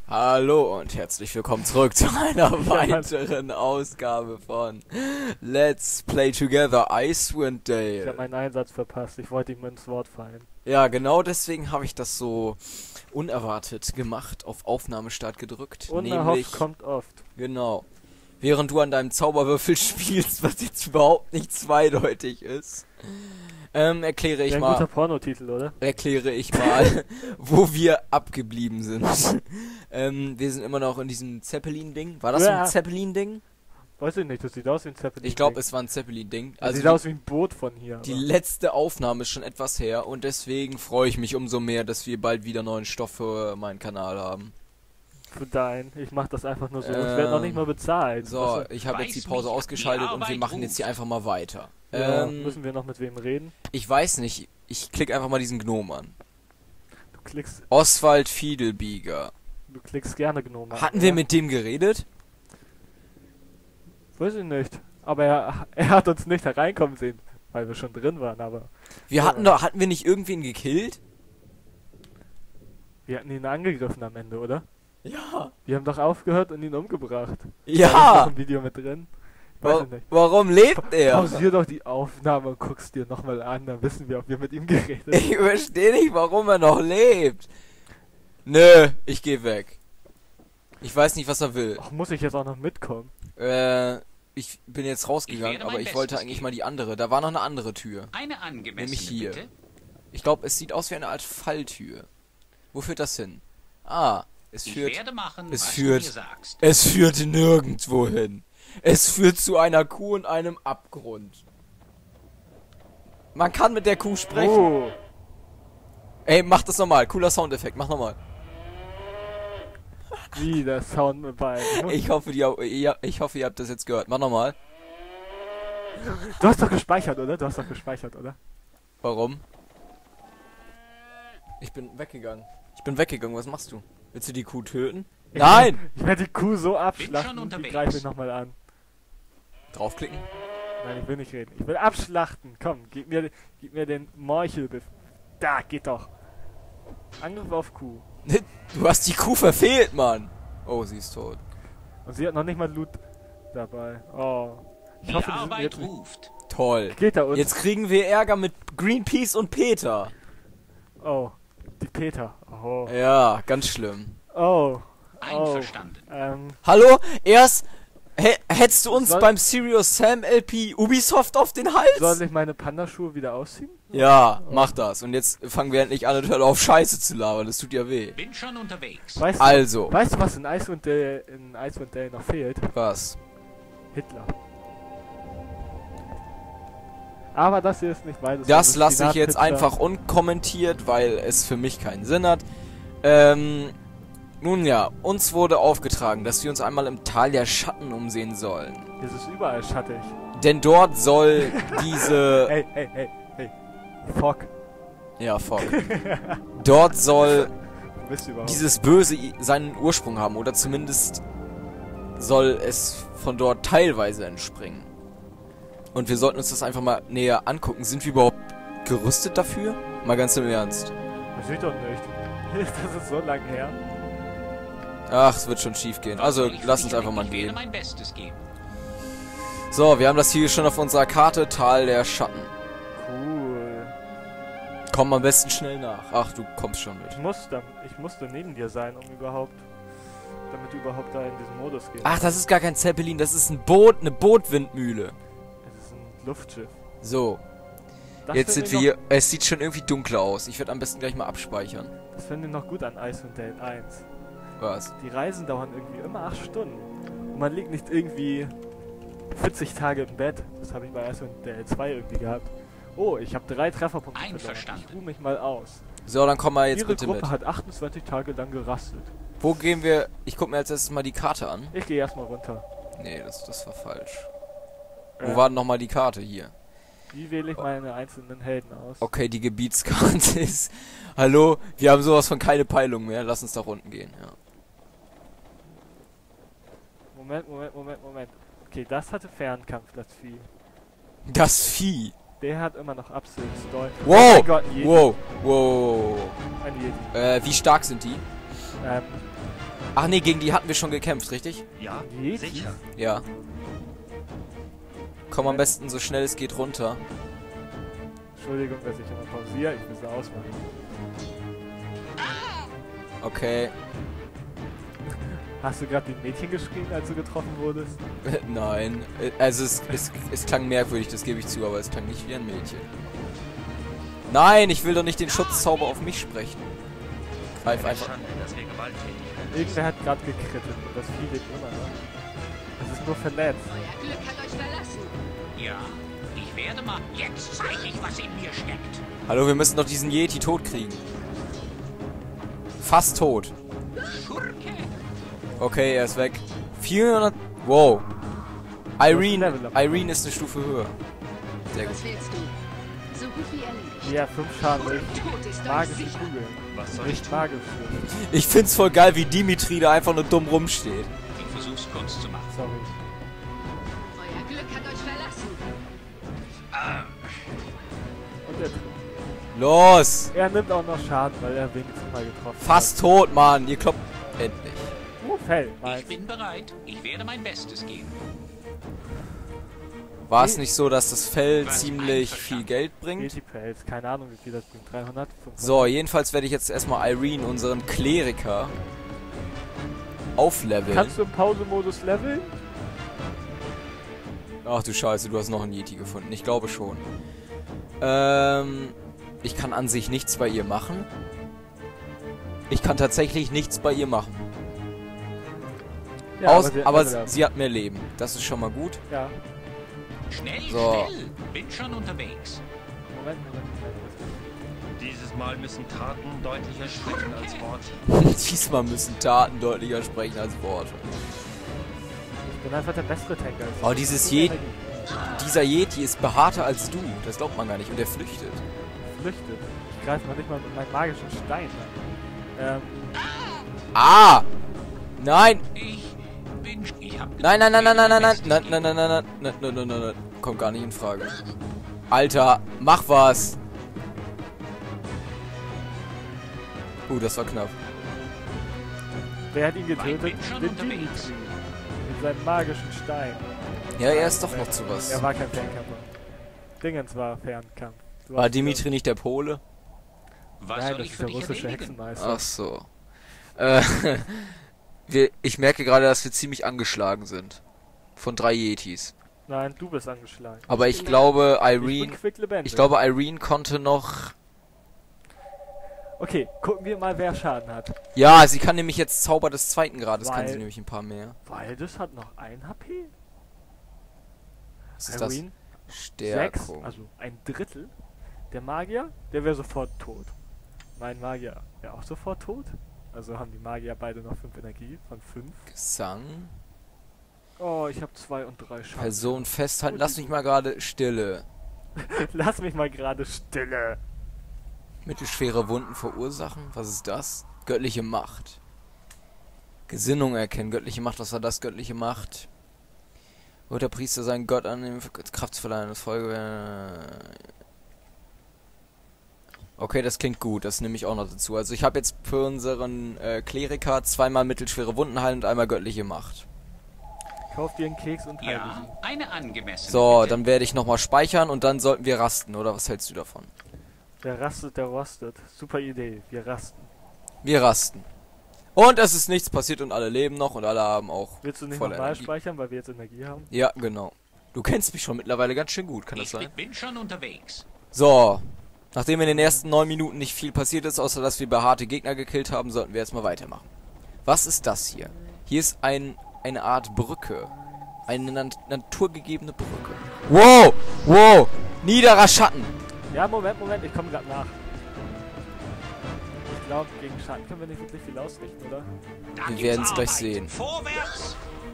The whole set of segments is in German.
Hallo und herzlich willkommen zurück zu einer weiteren Ausgabe von Let's Play Together Icewind Dale. Ich habe meinen Einsatz verpasst, ich wollte ihm ins Wort fallen. Ja, genau deswegen habe ich das so unerwartet gemacht, auf Aufnahmestart gedrückt. Unerhofft kommt oft. Genau. Während du an deinem Zauberwürfel spielst, was jetzt überhaupt nicht zweideutig ist, erkläre ich Ein mal, guter Pornotitel, oder? wo wir abgeblieben sind. Wir sind immer noch in diesem Zeppelin-Ding. War das so ein Zeppelin-Ding? Weiß ich nicht, das sieht aus wie ein Zeppelin. Ich glaube, es war ein Zeppelin-Ding. Das sieht aus wie ein Boot von hier. Die letzte Aufnahme ist schon etwas her und deswegen freue ich mich umso mehr, dass wir bald wieder neuen Stoff für meinen Kanal haben. Für deinen. Ich mach das einfach nur so. Ich werde noch nicht mal bezahlt. So, ich habe jetzt die Pause ausgeschaltet und wir machen jetzt hier einfach mal weiter. Ja, müssen wir noch mit wem reden? Ich weiß nicht. Ich klicke einfach mal diesen Gnom an. Du klickst... Oswald Fiedelbieger. Du klickst gerne Gnome an. Hatten wir mit dem geredet? Weiß ich nicht. Aber er hat uns nicht hereinkommen sehen, weil wir schon drin waren, aber... Hatten wir nicht irgendwen gekillt? Wir hatten ihn angegriffen am Ende, oder? Ja. Wir haben doch aufgehört und ihn umgebracht. Ja. Da ist noch ein Video mit drin. Weiß ich nicht. Warum lebt er? Pausier doch die Aufnahme und guck's dir nochmal an, dann wissen wir, ob wir mit ihm geredet haben. Ich verstehe nicht, warum er noch lebt. Nö, ich gehe weg. Ich weiß nicht, was er will. Ach, muss ich jetzt auch noch mitkommen? Ich bin jetzt rausgegangen, aber ich wollte eigentlich mal die andere. Da war noch eine andere Tür. Eine angemessene, nämlich hier. Bitte? Ich glaube, es sieht aus wie eine Art Falltür. Wo führt das hin? Ah, es führt nirgendwo hin. Es führt zu einer Kuh und einem Abgrund. Man kann mit der Kuh sprechen. Oh. Ey, mach das nochmal. Cooler Soundeffekt. Mach nochmal. Wie, der Sound mit bei. Ich hoffe, ihr habt das jetzt gehört. Mach nochmal. Du hast doch gespeichert, oder? Warum? Ich bin weggegangen. Was machst du? Willst du die Kuh töten? Nein! Ich werde die Kuh so abschlachten, die greife ich nochmal an. Draufklicken? Nein, ich will nicht reden. Ich will abschlachten. Komm, gib mir den Morchelbiff. Da, geht doch. Angriff auf Kuh. Du hast die Kuh verfehlt, Mann. Oh, sie ist tot. Und sie hat noch nicht mal Loot dabei. Oh. Ich hoffe, die sind jetzt ruft. Toll. Geht da unten. Jetzt kriegen wir Ärger mit Greenpeace und Peter. Oh, die Peter. Oh. Ja, ganz schlimm. Oh. Einverstanden. Hallo? Hättest du uns beim Serious Sam LP Ubisoft auf den Hals? Soll ich meine Panda-Schuhe wieder ausziehen? Ja, mach das. Und jetzt fangen wir endlich an, auf Scheiße zu labern. Das tut ja weh. Bin schon unterwegs. Weißt du, was in Icewind Dale noch fehlt? Was? Hitler. Aber das hier ist nicht beides. Das lasse ich jetzt einfach unkommentiert, weil es für mich keinen Sinn hat. Nun ja, uns wurde aufgetragen, dass wir uns einmal im Tal der Schatten umsehen sollen. Es ist überall schattig. Denn dort soll diese... Hey. Fuck. Ja, fuck. Dort soll Bist du überhaupt? dieses Böse seinen Ursprung haben. Oder zumindest soll es von dort teilweise entspringen. Und wir sollten uns das einfach mal näher angucken. Sind wir überhaupt gerüstet dafür? Mal ganz im Ernst. Das sieht doch nicht. Das ist so lang her. Ach, es wird schon schief gehen. Also, lass uns einfach mal Ich werde gehen. mein Bestes geben. So, wir haben das hier schon auf unserer Karte. Tal der Schatten. Cool. Komm am besten schnell nach. Ach, du kommst schon mit. Ich musste neben dir sein, damit du überhaupt da in diesen Modus gehst. Ach, das ist gar kein Zeppelin. Das ist ein Boot, eine Bootwindmühle. Es ist ein Luftschiff. So. Das Jetzt sind wir hier. Es sieht schon irgendwie dunkler aus. Ich werde am besten gleich mal abspeichern. Das finde ich noch gut an Icewind Dale 1. Was? Die Reisen dauern irgendwie immer 8 Stunden. Und man liegt nicht irgendwie 40 Tage im Bett. Das habe ich bei Icewind Dale 2 irgendwie gehabt. Oh, ich habe 3 Trefferpunkte verloren. Ich ruhe mich mal aus. So, dann komm mal jetzt Ihre bitte Gruppe mit. hat 28 Tage lang gerastet. Wo gehen wir? Ich guck mir als erstes mal die Karte an. Ich gehe erstmal runter. Nee, das war falsch. Wo war denn nochmal die Karte? Hier. Wie wähle ich meine einzelnen Helden aus? Okay, die Gebietskarte ist... Hallo? Wir haben sowas von keine Peilung mehr. Lass uns da unten gehen, ja. Moment. Okay, das hatte Fernkampf, das Vieh. Das Vieh? Der hat immer noch Absicht. Wow! Oh mein Gott, ein Yeti. Wow! Ein Yeti. Wie stark sind die? Ach nee, gegen die hatten wir schon gekämpft, richtig? Ja, Yetis? sicher. Ja. Komm am besten so schnell es geht runter. Entschuldigung, dass ich immer pausiere. Ich muss da ausmachen. Okay. Hast du gerade die Mädchen geschrien, als du getroffen wurdest? Nein. Also es klang merkwürdig, das gebe ich zu, aber es klang nicht wie ein Mädchen. Nein, ich will doch nicht den Schutzzauber auf mich sprechen. Greif Eine einfach. Schande, dass wir gewalttätig werden. Irgendwer hat gerade gekrittet und das Vieh lebt immer noch. Es ist nur verletzt. Euer Glück hat euch verlassen. Ja, ich werde mal. Jetzt zeige ich, was in mir steckt. Hallo, wir müssen doch diesen Yeti tot kriegen. Fast tot. Schurke. Okay, er ist weg. 400... Wow. Irene ist eine Stufe höher. Sehr gut. Was willst du? So gut wie erledigt. Ja, 5 Schaden durch Tod ist euch magische sicher. Kugeln. Was soll ich Nicht tun? magisch. Ich find's voll geil, wie Dimitri da einfach nur dumm rumsteht. Ich versuch's Kunst zu machen. Sorry. Euer Glück hat euch verlassen. Und er, Los! er nimmt auch noch Schaden, weil er wenigstens mal getroffen Fast tot, Mann. Ihr kloppt... Endlich. hat. Fell. Ich Meins. bin bereit. Ich werde mein Bestes geben. War es nicht so, dass das Fell ziemlich viel Geld bringt? Yeti-Pelz. Keine Ahnung, wie viel das bringt. 300? 500? So, jedenfalls werde ich jetzt erstmal Irene, unseren Kleriker, aufleveln. Kannst du im Pause-Modus leveln? Ach du Scheiße, du hast noch einen Yeti gefunden. Ich glaube schon. Ich kann an sich nichts bei ihr machen. Ich kann tatsächlich nichts bei ihr machen. Ja, aber sie hat mehr Leben. Das ist schon mal gut. Ja. Schnell, So. schnell. Bin schon unterwegs. Moment. Dieses Mal müssen Taten deutlicher sprechen als Worte. Diesmal müssen Taten deutlicher sprechen als Worte. Ich bin einfach der bessere Tanker. als Oh, du. dieses So Yeti- Energie. Dieser Yeti ist behaarter als du. Das glaubt man gar nicht. Und er flüchtet. Flüchtet. Ich greife noch nicht mal mit meinem magischen Stein an. Ah! Nein! Ich hab Nein. Nein. Kommt gar nicht in Frage. Alter, mach was! Das war knapp. Wer hat ihn getötet? bin schon Den unterwegs. Dimitri. Mit seinem magischen Stein. Ja, er ist doch noch zu was. Er war kein Fernkämpfer. Dingens war Fernkampf. Du War hast- Dimitri nicht der Pole? Was Nein, soll das ich ist für der dich russische erledigen? Hexenmeister. Ach so. Ich merke gerade, dass wir ziemlich angeschlagen sind. Von 3 Yetis. Nein, du bist angeschlagen. Aber ich glaube, Ich bin Irene... quicklebendig. Ich glaube, Irene konnte noch... Okay, gucken wir mal, wer Schaden hat. Ja, sie kann nämlich jetzt Zauber des zweiten Grades, kann Weil- sie nämlich ein paar mehr. Waldes hat noch 1 HP. Was ist das? Irene 6, Stärkung. also ein Drittel. Der Magier, der wäre sofort tot. Mein Magier wäre auch sofort tot. Also haben die Magier beide noch 5 Energie von 5. Gesang. Oh, ich habe 2 und 3 Schaden. Person festhalten. Lass mich mal gerade Stille. Lass mich mal gerade stille. Mittelschwere Wunden verursachen. Was ist das? Göttliche Macht. Gesinnung erkennen. Göttliche Macht. Was war das? Göttliche Macht. Wird der Priester seinen Gott annehmen, Kraft zu verleihen, das Folge. Okay, das klingt gut, das nehme ich auch noch dazu. Also ich habe jetzt für unseren Kleriker 2-mal mittelschwere Wunden heilen und einmal göttliche Macht. Kauf dir einen Keks und heile Ja, sie. eine angemessene. So, Bitte. dann werde ich nochmal speichern und dann sollten wir rasten, oder was hältst du davon? Wer rastet, der rostet. Super Idee, wir rasten. Wir rasten. Und es ist nichts passiert und alle leben noch und alle haben auch Willst du nicht voll nochmal Energie. speichern, weil wir jetzt Energie haben? Ja, genau. Du kennst mich schon mittlerweile ganz schön gut, kann das Ich sein? bin schon unterwegs. So, nachdem in den ersten 9 Minuten nicht viel passiert ist, außer dass wir behaarte Gegner gekillt haben, sollten wir jetzt mal weitermachen. Was ist das hier? Hier ist eine Art Brücke. Eine naturgegebene Brücke. Wow! Wow! Niederer Schatten! Ja, Moment, ich komme gerade nach. Ich glaube, gegen Schatten können wir nicht wirklich viel ausrichten, oder? Da Wir gibt's werden's gleich Arbeit. sehen. Vorwärts!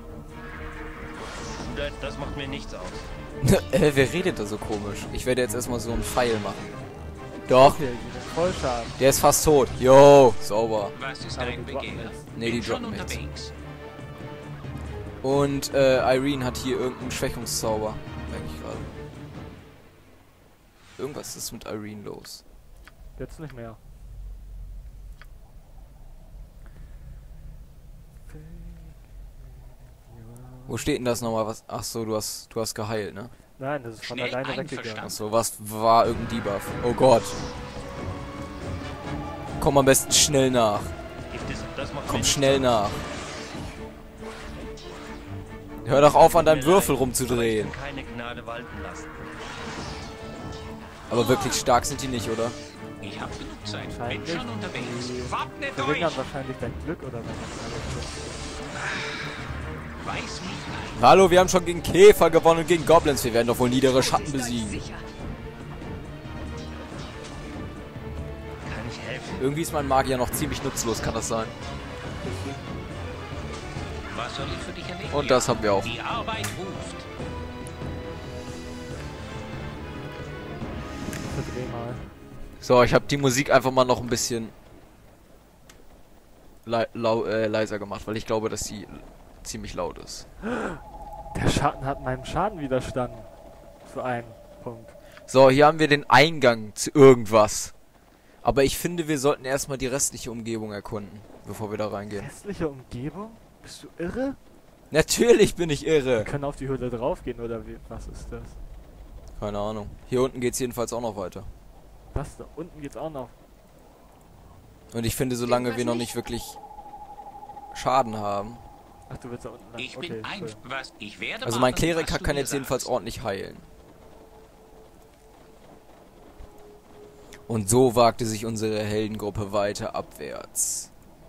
Das macht mir nichts aus. Wer redet da so komisch? Ich werde jetzt erstmal so einen Pfeil machen. Doch, Okay, voll Schaden. der ist fast tot. Yo, sauber. Was ist Aber dein die droppen Begehr? jetzt. Nee, die Bin schon droppen jetzt. unterwegs. Und Irene hat hier irgendeinen Schwächungszauber. Merke ich gerade. Irgendwas ist mit Irene los. Jetzt nicht mehr. Wo steht denn das nochmal? Was? Ach so, du hast geheilt, ne? Nein, das ist von Schnell alleine einverstanden. weggegangen. Ach so, was war irgendein Debuff? Oh Gott. Komm am besten schnell nach. Das macht mir Komm nichts schnell aus. nach. Hör doch auf, an deinem Tut mir Würfel leid, rumzudrehen. aber ich kann keine Gnade walten lassen. Aber wirklich stark sind die nicht, oder? Ich habe genug Zeit. Bin Wahrscheinlich. schon unterwegs. Wappnet Verringern euch! wahrscheinlich dein Glück oder wenn das alles Weiß mich ein. Hallo, wir haben schon gegen Käfer gewonnen und gegen Goblins. Wir werden doch wohl niedere Schatten Ist euch besiegen. sicher. Kann ich helfen? Irgendwie ist mein Magier noch ziemlich nutzlos, kann das sein? Was soll ich für dich erledigen? Und das haben wir auch. Die Arbeit ruft. verdreh mal. So, ich habe die Musik einfach mal noch ein bisschen leiser gemacht, weil ich glaube, dass sie ziemlich laut ist. Der Schatten hat meinem Schaden widerstanden. Für einen Punkt. So, hier haben wir den Eingang zu irgendwas. Aber ich finde, wir sollten erstmal die restliche Umgebung erkunden, bevor wir da reingehen. Hässliche Umgebung? Bist du irre? Natürlich bin ich Wir irre. können auf die Hülle draufgehen oder wie? Was ist das? Keine Ahnung. Hier unten geht's jedenfalls auch noch weiter. Was? Da unten geht's auch noch. Und ich finde, solange wir noch nicht wirklich Schaden haben. Ach, du willst da unten lang. Ich Okay, bin ein... cool. Was? Ich werde Also mein machen, Kleriker was du kann mir jetzt jedenfalls sagst. ordentlich heilen. Und so wagte sich unsere Heldengruppe weiter abwärts.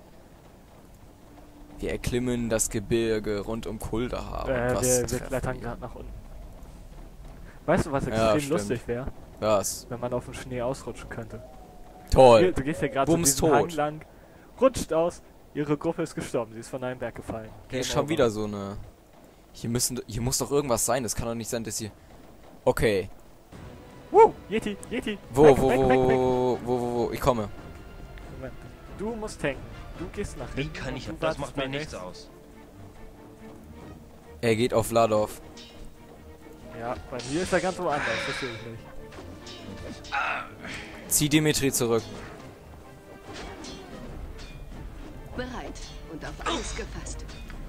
Wir erklimmen das Gebirge rund um Kuldahar. Und was Wir treffen klettern wir? gerade nach unten. Weißt du, was Ja, extrem stimmt. lustig wäre? Was? Wenn man auf dem Schnee ausrutschen könnte. Toll. Du gehst ja gerade so Bums diesen Hang tot. lang, rutscht aus, ihre Gruppe ist gestorben, sie ist von einem Berg gefallen. Hier ist Game schon over. wieder so eine... Hier muss doch irgendwas sein. Das kann doch nicht sein, dass hier... Okay. Yeti, Yeti! Wo, Weg, wo, weg, wo, weg, weg. wo, ich komme. Moment. Du musst tanken. Du gehst nach Wie hinten. kann und ich? du Das wartest macht mir bei nichts rechts. aus. Er geht auf Vladov. Ja, bei mir ist er ganz woanders, das sehe ich nicht. Zieh Dimitri zurück. Bereit und auf alles gefasst.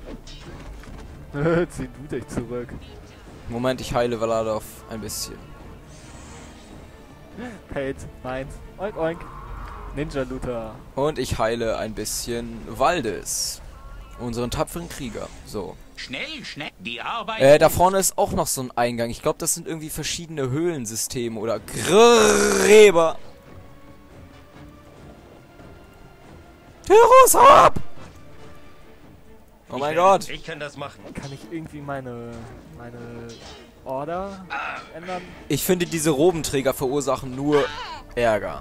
Zieh du dich zurück. Moment, ich heile Vladov ein bisschen. Hate, meins. Oink, oink. Ninja Looter. Und ich heile ein bisschen Valdes. Unseren tapferen Krieger. So. Schnell, schnell. Die Arbeit... Da vorne ist auch noch so ein Eingang. Ich glaube, das sind irgendwie verschiedene Höhlensysteme oder Gräber. Tyros, hau ab! Oh mein Gott. Ich kann das machen. Kann ich irgendwie meine Order ändern? Ich finde, diese Robenträger verursachen nur Ärger.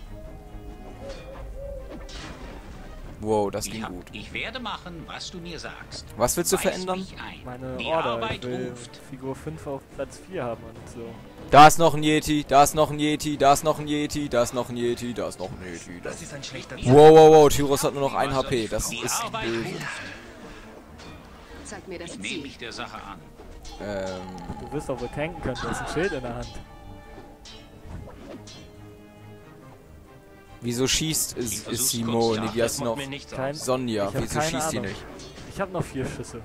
Wow, das ging gut. Ich werde machen, was du mir sagst. Was willst du Weiß verändern? mich ein. Meine Die Order. Arbeit Ich will ruft. Figur 5 auf Platz 4 haben und so. Da ist noch ein Yeti, da ist noch ein Yeti, da ist noch ein Yeti, da ist noch ein Yeti, da ist noch ein Yeti. Das ist ein schlechter Wow, wow, wow, Tyros hat nur noch 1 HP. Das Die ist Arbeit böse. ruft. Zeig mir das Nehme Ziel. ich der Sache an. Du wirst doch wohl tanken können, du hast ein Schild in der Hand. Wieso schießt Ich versuch's Simo? kurz. Nee, Ja, wie heißt Das sie macht noch? mir nichts Kein- aus. Sonja, Ich hab wieso keine schießt die Ahnung. nicht? Ich habe noch 4 Schüsse.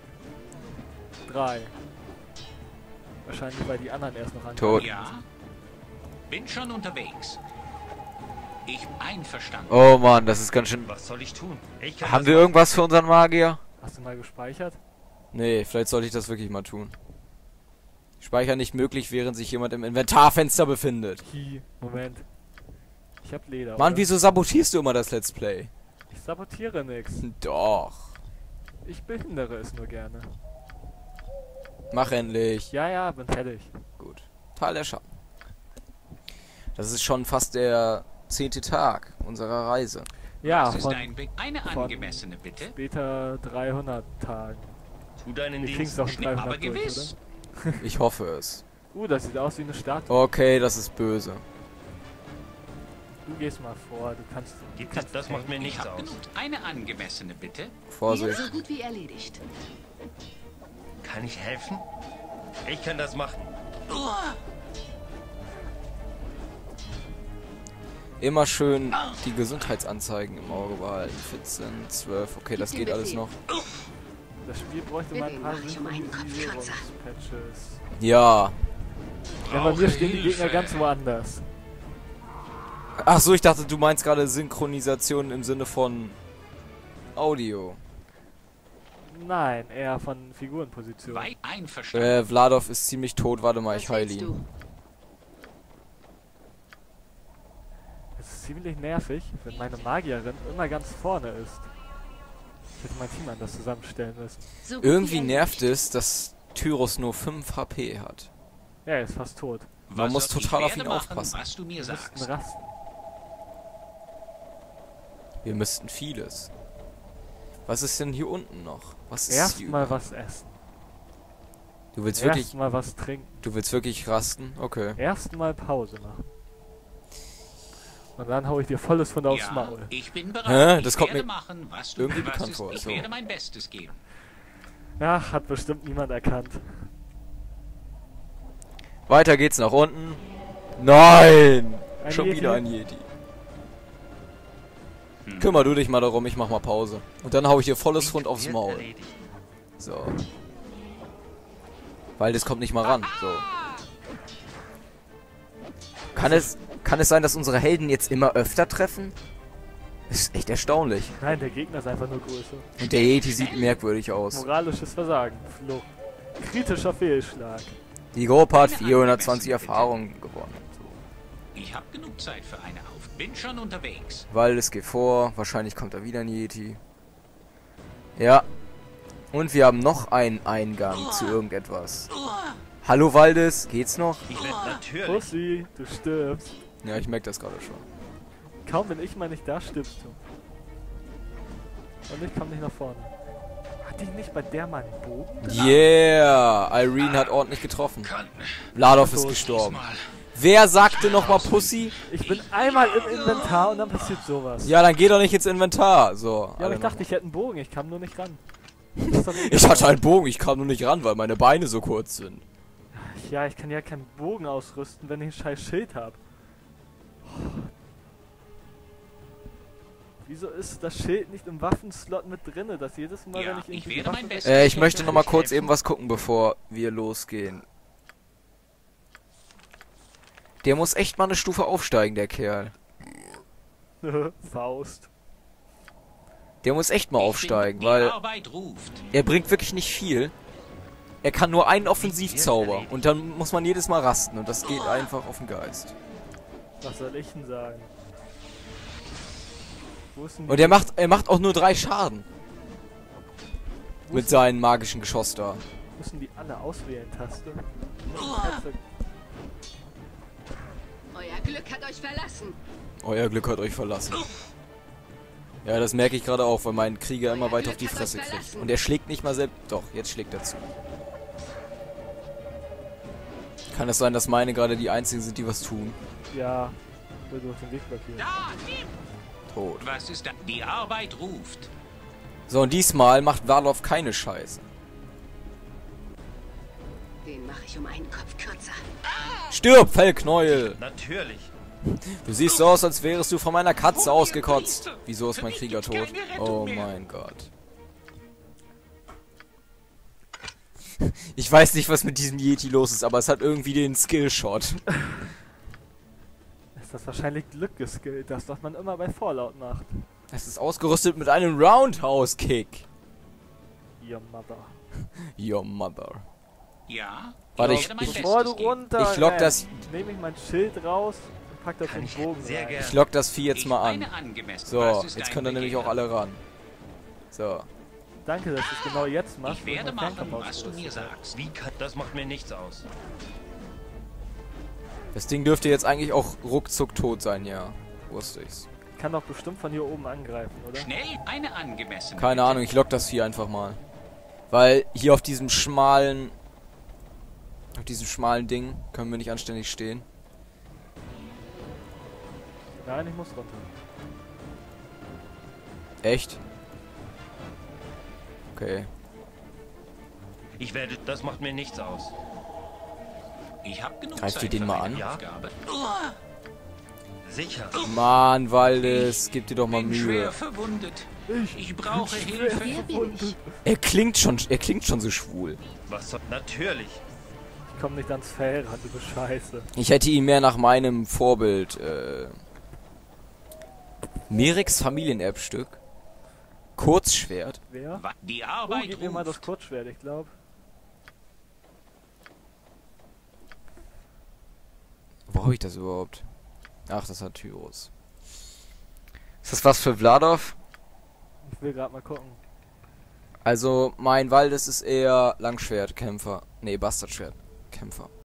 3. Wahrscheinlich, weil die anderen erst noch ankommen. Tot. Ja. Bin schon unterwegs. Ich bin einverstanden. Oh Mann, das ist ganz schön... Was soll ich tun? Ich kann Haben das wir irgendwas für unseren Magier? Hast du mal gespeichert? Nee, vielleicht sollte ich das wirklich mal tun. Speicher nicht möglich, während sich jemand im Inventarfenster befindet. Moment. Ich hab Leder. Mann, oder? wieso sabotierst du immer das Let's Play? Ich sabotiere nix. Doch. Ich behindere es nur gerne. Mach endlich. Ja, ja, bin fertig. Gut. Tal der Schatten. Das ist schon fast der 10. Tag unserer Reise. Ja, Das ist von eine von- angemessene Bitte. später 300 Tagen. Tu deinen Wir Dienst. kriegen's doch in Schnell, 300 aber durch, gewiss. Ich hoffe es. oder? Das sieht aus wie eine Statue. Okay, das ist böse. Du gehst mal vor, du kannst... Gibt es, das macht mir Ich nichts habe aus. genug. Eine angemessene Bitte. Vorsicht. So gut wie erledigt. Kann ich helfen? Ich kann das machen. Immer schön die Gesundheitsanzeigen im Auge behalten. 14, 12, okay, das geht alles noch. Das Spiel bräuchte mal ein paar Synchronisierungspatches. Ja. Ja, bei mir stehen die Gegner ganz woanders. Ach so, ich dachte, du meinst gerade Synchronisation im Sinne von Audio. Nein, eher von Figurenposition. Weit einverstanden. Vladov ist ziemlich tot. Warte mal, ich Was heile willst ihn. du? Es ist ziemlich nervig, wenn meine Magierin immer ganz vorne ist. Ich hätte mein Team anders zusammenstellen müssen. So gut Irgendwie wie nervt es, dass Tyros nur 5 HP hat. Ja, er ist fast tot. Man muss Ich total auf werde ihn machen, aufpassen. was du mir Wir müssten sagst. rasten. Wir müssten vieles. Was ist denn hier unten noch? Was ist hier Erstmal überhaupt? was essen. Du willst wirklich, Erstmal was trinken. du willst wirklich rasten? Okay. Erstmal Pause machen. Und dann hau ich dir volles von aufs Ja, Maul. ich bin Hä? bereit. Das Ich kommt werde mir machen, was du irgendwie was bekannt ist. vor, Ich so. werde mein Bestes geben. Ja, hat bestimmt niemand erkannt. Weiter geht's nach unten. Nein! Ein Schon Yeti. wieder ein Yeti. Kümmer du dich mal darum, ich mach mal Pause. Und dann hau ich dir volles Fund aufs Maul. So. Weil das kommt nicht mal ran. So. Kann es sein, dass unsere Helden jetzt immer öfter treffen? Das ist echt erstaunlich. Nein, der Gegner ist einfach nur größer. Und der Yeti sieht merkwürdig aus. Moralisches Versagen. Flucht. Kritischer Fehlschlag. Die Gruppe hat 420 Erfahrungen gewonnen. Ich habe genug Zeit für eine auf. Bin schon unterwegs. Waldes geht vor. Wahrscheinlich kommt da wieder ein Yeti. Ja. Und wir haben noch einen Eingang zu irgendetwas. Hallo Waldes, geht's noch? Ich werde natürlich. Pussy, du stirbst. Ja, ich merke das gerade schon. Kaum bin ich mal nicht da, stirbst du. Und ich komm nicht nach vorne. Hatte ich nicht bei der mal einen Bogen? Yeah! Irene hat ordentlich getroffen. Vladov ist gestorben. Wer sagte nochmal Pussy? Ich bin einmal im Inventar und dann passiert sowas. Ja, dann geh doch nicht ins Inventar. So. Ja, aber alle ich dachte, noch. ich hätte einen Bogen, ich kam nur nicht ran. Das ist doch egal. Ich hatte einen Bogen, ich kam nur nicht ran, weil meine Beine so kurz sind. Ja, ich kann ja keinen Bogen ausrüsten, wenn ich ein scheiß Schild habe. Wieso ist das Schild nicht im Waffenslot mit drinne, dass jedes Mal, Ja, wenn ich ich irgendwie werde die mein Waffe Bestes Ich möchte nochmal kurz eben was gucken, bevor wir losgehen. Der muss echt mal eine Stufe aufsteigen, der Kerl. Faust. Der muss echt mal aufsteigen, Die weil Arbeit ruft. er bringt wirklich nicht viel. Er kann nur einen Offensivzauber und dann muss man jedes Mal rasten und das geht einfach auf den Geist. Was soll ich denn sagen? Wo ist denn Und er macht auch nur 3 Schaden. Mit seinem magischen Geschoss da. müssen die alle auswählen, Taste? Euer Glück hat euch verlassen. Euer Glück hat euch verlassen. Ja, das merke ich gerade auch, weil mein Krieger immer weiter auf die Fresse kriegt. Und er schlägt nicht mal selbst... Doch, jetzt schlägt er zu. Kann es sein, dass meine gerade die einzigen sind, die was tun? Ja, will du auf den Weg blockieren. Da, nimm. Tot. Was ist da? Die Arbeit ruft. So, und diesmal macht Vladov keine Scheiße. Den mache ich um einen Kopf kürzer. Stirb, Fellknäuel! Natürlich. Du siehst so aus, als wärest du von meiner Katze ausgekotzt. Wieso ist mein Krieger tot? Oh mein Gott. Ich weiß nicht, was mit diesem Yeti los ist, aber es hat irgendwie den Skillshot. Ist das wahrscheinlich Glück geskillt, das was man immer bei Fallout macht. Es ist ausgerüstet mit einem Roundhouse-Kick. Your mother. Your mother. Ja, Warte, ich ich- werde mein Bevor du Bestes geben. runter Ich lock das- nehme ich mein Schild raus und pack das Kann in ich den Bogen sehr rein. gerne. Ich lock das Vieh jetzt Ich mal an. meine angemessen. So, Was ist jetzt dein können da nämlich auch Begehren? alle ran. So. Danke, dass du es genau jetzt machst. Ich wo werde mein machen, Fernkampf was du mir ausgerüstet sagst. Wie kann... Das macht mir nichts aus. Das Ding dürfte jetzt eigentlich auch ruckzuck tot sein, ja. Wusste ich's. ist. Kann doch bestimmt von hier oben angreifen, oder? Schnell eine angemessene. Keine Ahnung, ich lock das Vieh einfach mal. Weil hier auf diesem schmalen... Auf diesem schmalen Ding können wir nicht anständig stehen. Nein, ich muss runter. Echt? Okay. Ich werde... Das macht mir nichts aus. Ich habe genug Greift Zeit ihr den für mal meine an? Ja. Aufgabe. Sicher. Mann, Waldes, gib dir doch mal Bin Mühe. schwer verwundet. Ich brauche Hilfe. Wer bin ich? Er klingt schon so schwul. Was soll... Natürlich. Ich komm nicht ans Feld ran, du Scheiße. Ich hätte ihn mehr nach meinem Vorbild, Meriks Familienerbstück. Kurzschwert. Wer? Die Oh, Arbeit gib mir mal das ruft. Kurzschwert, ich glaube. Wo habe ich das überhaupt? Ach, das hat Tyros. Ist das was für Vladov? Ich will gerade mal gucken. Also, mein Waldes ist eher Langschwertkämpfer. Nee, Bastardschwertkämpfer.